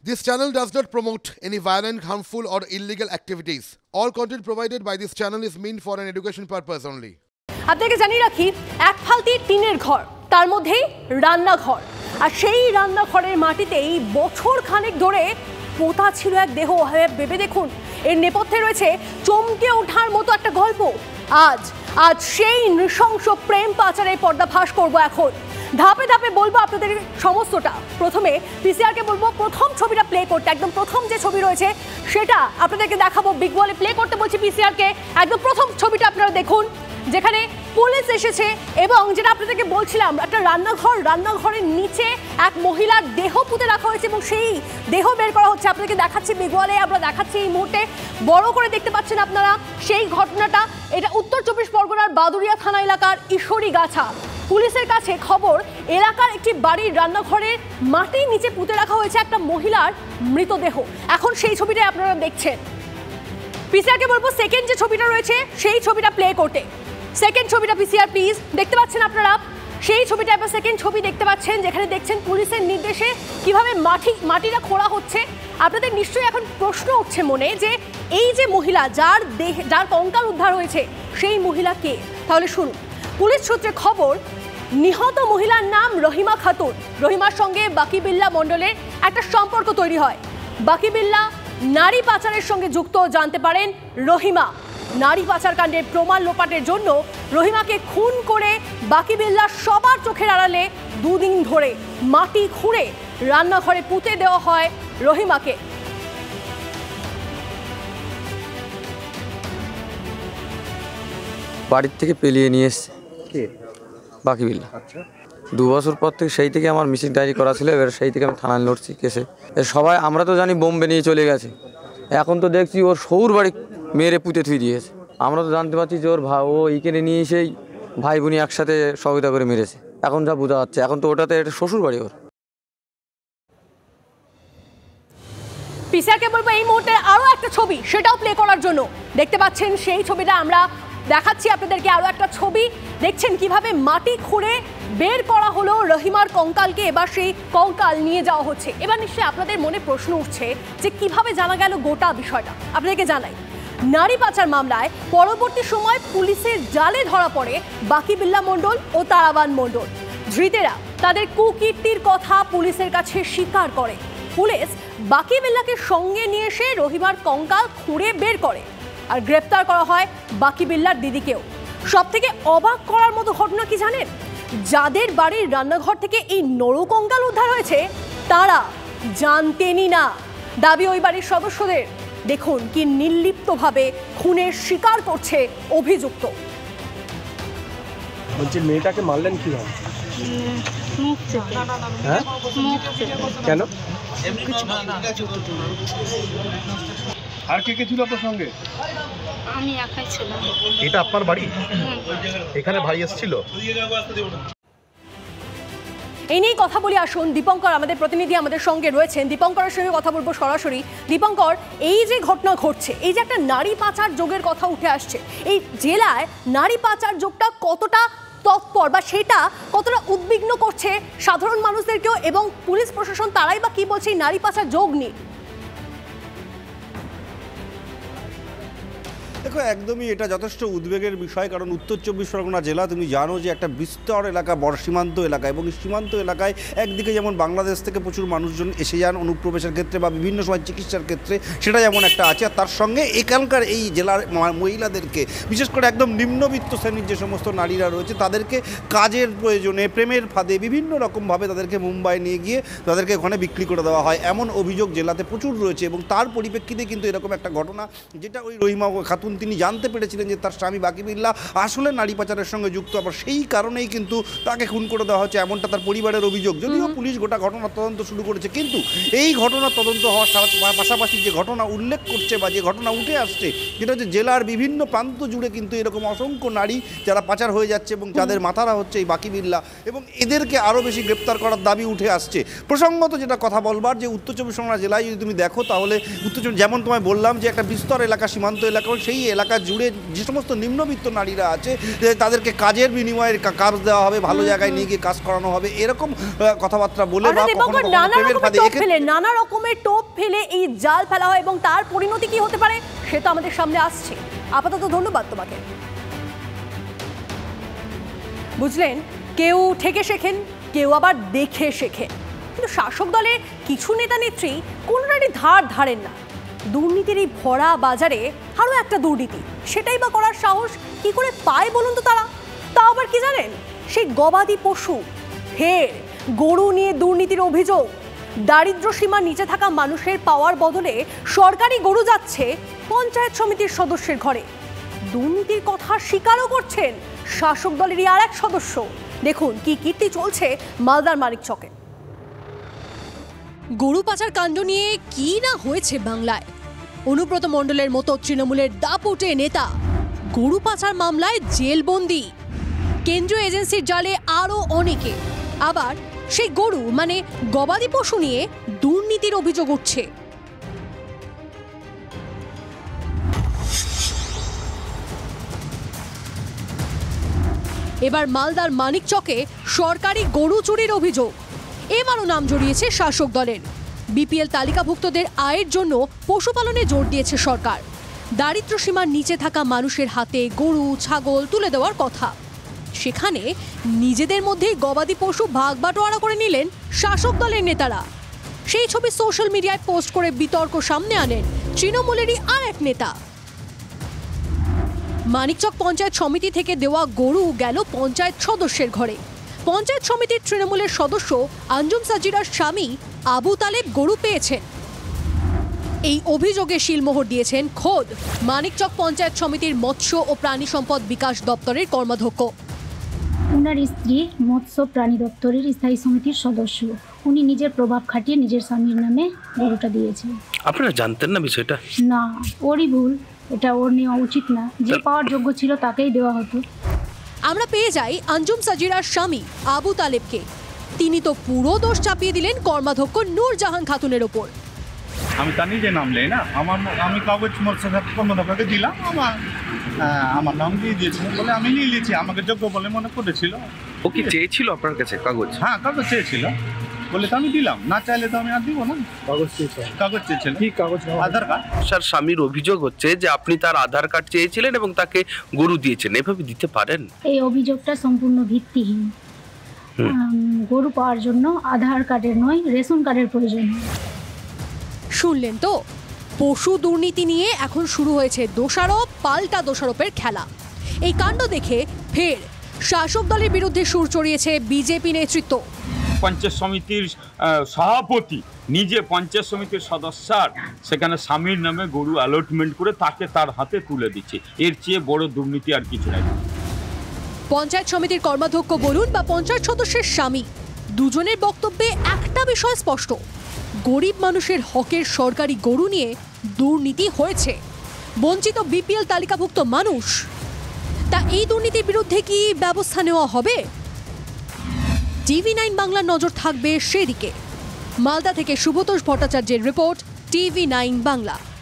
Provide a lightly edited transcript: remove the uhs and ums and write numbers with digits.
This channel does not promote any violent, harmful or illegal activities. All content provided by this channel is meant for an education purpose only. আপনাকে জানিয়ে রাখি এক ফালতি টিনের ঘর, তার মধ্যেই রান্নাঘর, আর সেই রান্নাঘরের মাটিতেই বছর খানেক ধরে পোতা ছিল এক দেহ। ভেবে দেখুন, এর নেপথ্যে রয়েছে চমকে ওঠার মতো একটা গল্প। আজ সেই নৃশংস প্রেম পাচারের পর্দাফাশ করব। এখন ধাপে ধাপে বলবো আপনাদের সমস্তটা। প্রথমে পিসিআরকে বলবো প্রথম ছবিটা প্লে করতে, একদম প্রথম যে ছবি রয়েছে সেটা আপনাদেরকে দেখাবো। বিগ বলে প্লে করতে বলছি পিসিআরকে। একদম প্রথম ছবিটা আপনারা দেখুন, যেখানে পুলিশ এসেছে এবং যেটা আপনাদেরকে বলছিলাম, একটা রান্নাঘরের নিচে এক মহিলার দেহ পুঁতে রাখা হয়েছে এবং সেই দেহ বের করা হচ্ছে। আপনাদেরকে দেখাচ্ছি বিগ বলে, আমরা দেখাচ্ছি এই মুহূর্তে বড় করে দেখতে পাচ্ছেন আপনারা সেই ঘটনাটা। এটা উত্তর 24 পরগনার বাদুরিয়া থানা এলাকার ঈশ্বরী গাছা। পুলিশের কাছে খবর, এলাকার একটি বাড়ির রান্নাঘরের মাটির নিচে পুঁতে রাখা হয়েছে একটা মহিলার মৃতদেহ। এখন সেই ছবিটাই আপনারা দেখছেন। পিসিআরকে বলবো সেকেন্ড যে ছবিটা রয়েছে সেই ছবিটা প্লে করতে। সেকেন্ড ছবিটা পিসিআর প্লিজ, দেখতে পাচ্ছেন আপনারা সেই ছবিটা। এবার সেকেন্ড ছবি দেখতে পাচ্ছেন, যেখানে দেখছেন পুলিশের নির্দেশে কিভাবে মাটিটা খোঁড়া হচ্ছে। আপনাদের নিশ্চয়ই এখন প্রশ্ন উঠছে মনে যে এই যে মহিলা যার কঙ্কাল উদ্ধার হয়েছে সেই মহিলা কে? তাহলে শুনুন। পুলিশ সূত্রে খবর, নিহত মহিলার নাম রহিমা খাতুন। রহিমার সঙ্গে বাকিবিল্লা মণ্ডলের একটা সম্পর্ক তৈরি হয়। বাকিবিল্লা নারী পাচারের সঙ্গে যুক্ত জানতে পারেন রহিমা। নারী পাচার কাণ্ডের প্রমাণ লোপাটের জন্য রহিমাকে খুন করে বাকিবিল্লা সবার চোখের আড়ালে 2 দিন ধরে মাটি খুঁড়ে রান্নাঘরে পুঁতে দেওয়া হয় রহিমাকে। বাড়ির থেকে পেলিয়ে নিয়ে এসছে বাকিবিল্লা। 2 বছর পর থেকে সেই থেকে আমার মিসিং ডায়েরি করা ছিল। এবার সেই থেকে আমি থানায় লড়ছি কেসে। সবাই আমরা তো জানি বোম্বে নিয়ে চলে গেছে, এখন তো দেখছি ওর শহুর বাড়ি মেরে পুঁতে থুই দিয়েছে। আমরা তো জানতে পারছি যে ওর ও এইখানে নিয়ে সেই ভাই বোনি একসাথে সহযোগিতা করে মেরেছে। এখন যা বোঝা যাচ্ছে, এখন তো ওটাতে এটা শ্বশুর বাড়ি ওর। পিসিআরকে বলবো এই মুহূর্তে আরো একটা ছবি, সেটাও প্লে করার জন্য। দেখতে পাচ্ছেন সেই ছবিটা আমরা দেখাচ্ছি আপনাদেরকে। আরো একটা ছবি দেখছেন কিভাবে মাটি খুঁড়ে বের করা হলো রহিমার কঙ্কালকে। এবার সেই কঙ্কাল নিয়ে যাওয়া হচ্ছে। এবার নিশ্চয়ই আপনাদের মনে প্রশ্ন উঠছে যে কিভাবে জানা গেল গোটা বিষয়টা। আপনাদেরকে জানাই, নারী পাচার মামলায় পরবর্তী সময় পুলিশের জালে ধরা পড়ে বাকিবিল্লা মণ্ডল ও তারাবান মণ্ডল। ধৃতেরা তাদের কুকীর্তির কথা পুলিশের কাছে স্বীকার করে। পুলিশ বাকিবিল্লাকে সঙ্গে নিয়ে এসে রহিমার কঙ্কাল খুঁড়ে বের করে, আর গ্রেপ্তার করা হয় বাকিবিল্লার দিদিকেও। সবথেকে অবাক করার মতো ঘটনা কি জানেন? যাদের বাড়ির রান্নাঘর থেকে এই নরকঙ্কাল উদ্ধার হয়েছে তারা জানতেনই না। দাবি ওই বাড়ির সদস্যদের। দেখুন কি নির্লিপ্তভাবে খুনের স্বীকার করছে অভিযুক্ত। বলছি মেয়েটাকে মারলেন কিভাবে? হ্যাঁ, কেন? আর কে কে ছিল আপনার সঙ্গে? আমি একাই ছিলাম। এটা আপনার বাড়ি? এখানে ভাই এসেছিল? এই নিয়ে কথা বলি। আসুন, দীপঙ্কর আমাদের প্রতিনিধি আমাদের সঙ্গে রয়েছেন। দীপঙ্করের সঙ্গে কথা বলবো সরাসরি। দীপঙ্কর, এই যে ঘটনা ঘটছে, এই যে একটা নারী পাচার যোগের কথা উঠে আসছে, এই জেলায় নারী পাচার যোগটা কতটা তৎপর বা সেটা কতটা উদ্বিগ্ন করছে সাধারণ মানুষদেরকেও, এবং পুলিশ প্রশাসন তারাই বা কি বলছে এই নারী পাচার যোগ নিয়ে? দেখো, একদমই এটা যথেষ্ট উদ্বেগের বিষয়। কারণ উত্তর 24 পরগনা জেলা তুমি জানো যে একটা বিস্তর এলাকা, সীমান্ত এলাকা, এবং সীমান্ত এলাকায় একদিকে যেমন বাংলাদেশ থেকে প্রচুর মানুষজন এসে যান অনুপ্রবেশের ক্ষেত্রে বা বিভিন্ন সময় চিকিৎসার ক্ষেত্রে, সেটা যেমন একটা আছে। আর তার সঙ্গে এখানকার এই জেলার মহিলাদেরকে, বিশেষ করে একদম নিম্নবিত্ত শ্রেণীর যে সমস্ত নারীরা রয়েছে, তাদেরকে কাজের প্রয়োজনে, প্রেমের ফাঁদে বিভিন্ন রকমভাবে তাদেরকে মুম্বাই নিয়ে গিয়ে তাদেরকে ওখানে বিক্রি করে দেওয়া হয়। এমন অভিযোগ জেলাতে প্রচুর রয়েছে, এবং তার পরিপ্রেক্ষিতে কিন্তু এরকম একটা ঘটনা, যেটা ওই রহিমা খাতুন তিনি জানতে পেরেছিলেন যে তার স্বামী বাকিবিল্লা আসলে নারী পাচারের সঙ্গে যুক্ত। আবার সেই কারণেই কিন্তু তাকে খুন করে দেওয়া হচ্ছে, এমনটা তার পরিবারের অভিযোগ। যদিও পুলিশ গোটা ঘটনার তদন্ত শুরু করেছে, কিন্তু এই ঘটনার তদন্ত হওয়ার পাশাপাশি যে ঘটনা উল্লেখ করছে বা যে ঘটনা উঠে আসছে, যেটা হচ্ছে জেলার বিভিন্ন প্রান্ত জুড়ে কিন্তু এরকম অসংখ্য নারী যারা পাচার হয়ে যাচ্ছে এবং যাদের মাথারা হচ্ছে এই বাকিবিল্লা, এবং এদেরকে আরও বেশি গ্রেপ্তার করার দাবি উঠে আসছে। প্রসঙ্গত যেটা কথা বলবার, যে উত্তর 24 পরগনা জেলায় যদি তুমি দেখো, তাহলে উত্তর যেমন তোমায় বললাম যে একটা বিস্তর এলাকা, সীমান্ত এলাকা, সেই এলাকা জুড়ে যে সমস্ত নিম্নবিত্ত নারীরা আছে তাদেরকে কাজের বিনিময়ে কাজ দেওয়া হবে, ভালো জায়গায় নিয়ে গিয়ে কাজ করানো হবে, এরকম কথাবার্তা বলে বা নানা রকমের টোপ ফেলে এই জাল ফেলা হয় এবং তার পরিণতি কি হতে পারে সেটা আমাদের সামনে আসছে। আপাতত ধন্যবাদ তোমাকে। বুঝলেন, কেউ থেকে শেখেন, কেউ আবার দেখে শেখেন, কিন্তু শাসক দলের কিছু নেতা নেত্রী কোনোটারই ধার ধারেন না। দুর্নীতির এই ভরা বাজারে আরও একটা দুর্নীতি, সেটাই বা করার সাহস কি করে পায় বলুন তো তারা? তা আবার কি জানেন, সেই গবাদি পশু ফের গরু নিয়ে দুর্নীতির অভিযোগ। দারিদ্র সীমার নিচে থাকা মানুষের পাওয়ার বদলে সরকারি গরু যাচ্ছে পঞ্চায়েত সমিতির সদস্যের ঘরে। দুর্নীতির কথা স্বীকারও করছেন শাসক দলেরই আর এক সদস্য। দেখুন কি কীর্তি চলছে মালদার মানিকচকে। গরু পাচার কাণ্ড নিয়ে কি না হয়েছে বাংলায়। অনুব্রত মণ্ডলের মতো তৃণমূলের দাপুটে নেতা গরু পাচার মামলায় জেলবন্দি। কেন্দ্রীয় এজেন্সির জালে আরও অনেকে। আবার সেই গরু মানে গবাদি পশু নিয়ে দুর্নীতির অভিযোগ উঠছে। এবার মালদার মানিকচকে সরকারি গরু চুরির অভিযোগ। এবারও নাম জড়িয়েছে শাসক দলের। বিপিএল তালিকাভুক্তদের আয়ের জন্য পশুপালনে জোর দিয়েছে সরকার। দারিদ্র সীমার নিচে থাকা মানুষের হাতে গরু ছাগল তুলে দেওয়ার কথা। সেখানে নিজেদের মধ্যেই গবাদি পশু ভাগ বাটোয়ারা করে নিলেন শাসক দলের নেতারা। সেই ছবি সোশ্যাল মিডিয়ায় পোস্ট করে বিতর্ক সামনে আনেন তৃণমূলেরই আর এক নেতা। মানিকচক পঞ্চায়েত সমিতি থেকে দেওয়া গরু গেল পঞ্চায়েত সদস্যের ঘরে। পঞ্চায়েত সমিতির তৃণমূলের সদস্য আঞ্জুম সাজিরার স্বামী আবু তালেব গরু পেয়েছেন। এই অভিযোগে শিলমোহর দিয়েছেন খোদ মানিকচক পঞ্চায়েত সমিতির মৎস্য ও প্রাণী সম্পদ বিকাশ দপ্তরের কর্মাধ্যক্ষ। ওনার স্ত্রী মৎস্য প্রাণী দপ্তরের স্থায়ী সমিতির সদস্য। উনি নিজের প্রভাব খাটিয়ে নিজের স্বামীর নামে গরুটা দিয়েছেন। আপনারা জানতেন না বিষয়টা? না, ওরই ভুল, এটা ওর নেওয়া উচিত না। যে পাওয়ার যোগ্য ছিল তাকেই দেওয়া হতো। আমরা পেয়ে যাই আঞ্জুম সাজিরার স্বামী আবু তালেবকে। তিনি তো পুরো দোষ চাপিয়ে দিলেন কর্মাধ্যক্ষ নূরজাহান খাতুনের ওপর। আমি তা নিজে নাম নেই না, আমি কাগজ কর্মাধ্যক্ষকে দিলাম, আমার নাম দিয়ে দিয়েছিল বলে আমি নিয়ে নিয়েছি, আমাকে যোগ্য বলে মনে করেছিল। ও কি চেয়েছিল আপনার কাছে কাগজ? হ্যাঁ, কাগজ চেয়েছিল বলে তো আমি দিলাম, না চাইলে তো আমি আর দিব না। কাগজ চেয়েছিল। কি কাগজ? আধার কার্ড। স্যার, স্বামীর অভিযোগ হচ্ছে যে আপনি তার আধার কার্ড চেয়েছিলেন এবং তাকে গরু দিয়েছেন, এভাবে দিতে পারেন? এই অভিযোগটা সম্পূর্ণ ভিত্তিহীন। গরু পাওয়ার জন্য আধার কার্ডের নয়, রেশন কার্ডের প্রয়োজন। শুনলেন তো, পশু দুর্নীতি নিয়ে এখন শুরু হয়েছে দোষারোপ পাল্টা দোষারোপের খেলা। এই কাণ্ড দেখে ফের শাসক দলের বিরুদ্ধে সুর চড়িয়েছে বিজেপি নেতৃত্ব। পঞ্চায়েত সমিতির সভাপতি নিজে পঞ্চায়েত সমিতির সদস্যার সেখানে স্বামীর নামে গরু অ্যালটমেন্ট করে তাকে তার হাতে তুলে দিচ্ছে। এর চেয়ে বড় দুর্নীতি আর কিছু নাই। পঞ্চায়েত সমিতির কর্মাধ্যক্ষ বলুন বা পঞ্চায়েত সদস্যের স্বামী, দুজনের বক্তব্যে একটা বিষয় স্পষ্ট: গরিব মানুষের হকের সরকারি গরু নিয়ে দুর্নীতি হয়েছে। বঞ্চিত বিপিএল তালিকাভুক্ত মানুষ। তা এই দুর্নীতির বিরুদ্ধে কি ব্যবস্থা নেওয়া হবে? TV9 বাংলার নজর থাকবে সেদিকে। মালদা থেকে শুভতোষ ভট্টাচার্যের রিপোর্ট, TV9 বাংলা।